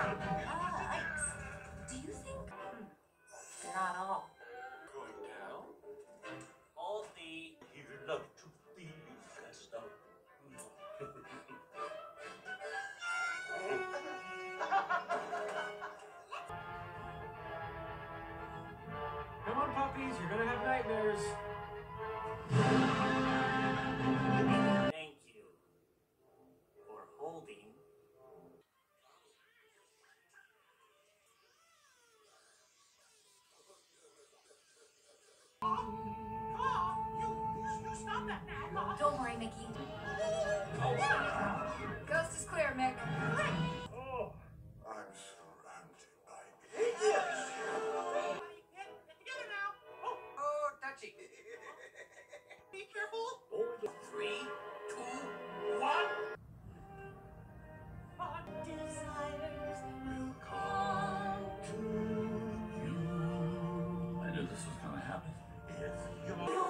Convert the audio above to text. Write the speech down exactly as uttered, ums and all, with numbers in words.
Ah, Ike's. Do you think? Hmm. Not all. Going down? Aldi, he'd love to be dressed up. Come on, puppies, you're gonna have nightmares. Thank you for holding. Don't worry, Mickey. Coast is clear, Mick. Oh, I'm surrounded by Oh, touchy. Be careful. Three, two, one. Desires will come to you. I knew this was gonna happen. If you